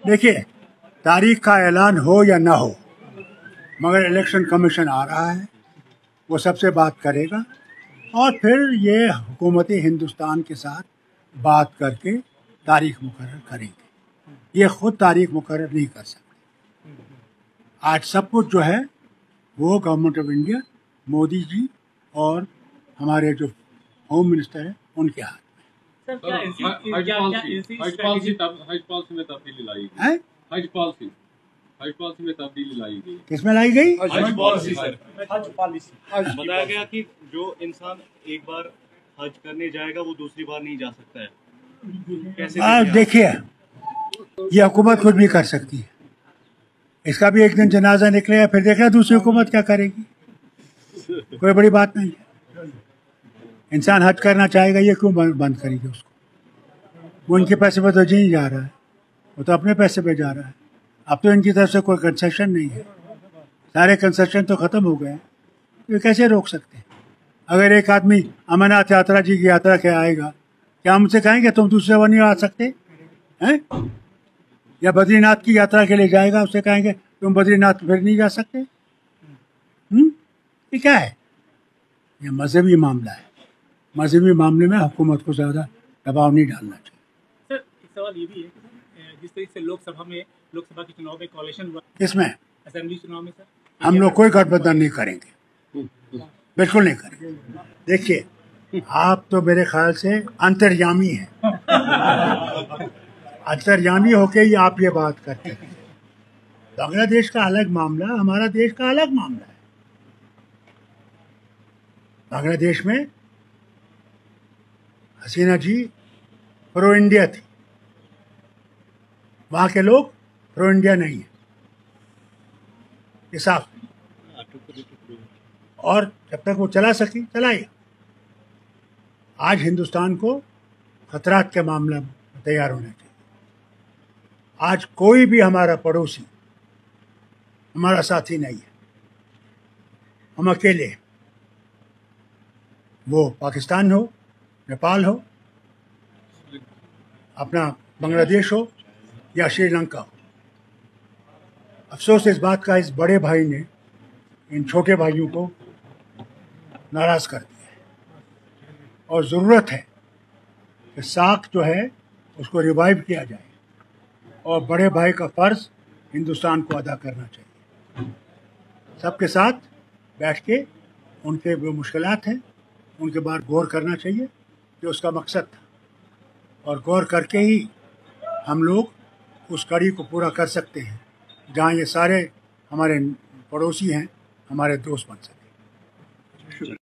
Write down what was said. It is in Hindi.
देखिए, तारीख का ऐलान हो या ना हो, मगर इलेक्शन कमीशन आ रहा है, वो सबसे बात करेगा और फिर ये हुकूमत हिंदुस्तान के साथ बात करके तारीख मुकर्रर करेंगे। ये खुद तारीख मुकर्रर नहीं कर सकते। आज सब कुछ जो है वो government of India, Modi ji और हमारे जो होम मिनिस्टर है उनके हाथ सर, क्या हज पॉलिसी में तब्दीली लाई गई है। हज पॉलिसी में तब्दीली लाई गई। किसमें लाई गई? हज पॉलिसी सर। हज पॉलिसी बताया गया कि जो इंसान एक बार हज करने जाएगा वो दूसरी बार नहीं जा सकता है। कैसे देखिए, ये हुकूमत कुछ भी कर सकती है। इसका भी एक दिन जनाजा निकलेगा, फिर देखना दूसरी हुकूमत क्या करेगी। कोई बड़ी बात नहीं है। इंसान हज करना चाहेगा, ये क्यों बंद करेगी उसको? वो इनके पैसे पे तो जी जा रहा है, वो तो अपने पैसे पे जा रहा है। अब तो इनकी तरफ से कोई कंसेशन नहीं है, सारे कंसेशन तो ख़त्म हो गए हैं। तो ये कैसे रोक सकते हैं? अगर एक आदमी अमरनाथ यात्रा जी की यात्रा के आएगा, क्या हम उनसे कहेंगे तुम दूसरे बार नहीं आ सकते हैं? या बद्रीनाथ की यात्रा के लिए जाएगा, उससे कहेंगे तुम बद्रीनाथ फिर नहीं जा सकते? ये क्या है? ये मजहबी मामला है। मजहबी मामले में हुकूमत को ज़्यादा दबाव नहीं डालना चाहिए। सर, एक सवाल ये भी है कि जिस तरीके से लोकसभा के चुनाव में कोalition हुआ, किसमें? असेंबली चुनाव में सर, हम लोग कोई गठबंधन नहीं करेंगे, बिल्कुल नहीं करेंगे। देखिए, आप तो मेरे ख्याल से अंतर्यामी हैं। अंतर्यामी होके ही आप ये बात करते हैं। बांग्लादेश का अलग मामला, हमारा देश का अलग मामला है। बांग्लादेश में हसीना जी प्रो इंडिया थी, वहाँ के लोग प्रो इंडिया नहीं है, ये साफ है। और जब तक वो चला सकी चलाएगा। आज हिंदुस्तान को खतरात के मामले में तैयार होना चाहिए। आज कोई भी हमारा पड़ोसी हमारा साथी नहीं है, हम अकेले हैं। वो पाकिस्तान हो, नेपाल हो, अपना बांग्लादेश हो या श्रीलंका हो। अफसोस इस बात का, इस बड़े भाई ने इन छोटे भाइयों को नाराज़ कर दिया है। और ज़रूरत है कि साख जो है उसको रिवाइव किया जाए और बड़े भाई का फ़र्ज़ हिंदुस्तान को अदा करना चाहिए। सबके साथ बैठ के उनके जो मुश्किलात हैं उनके बारे गौर करना चाहिए, कि उसका मकसद था। और गौर करके ही हम लोग उस कड़ी को पूरा कर सकते हैं जहाँ ये सारे हमारे पड़ोसी हैं, हमारे दोस्त बन सके।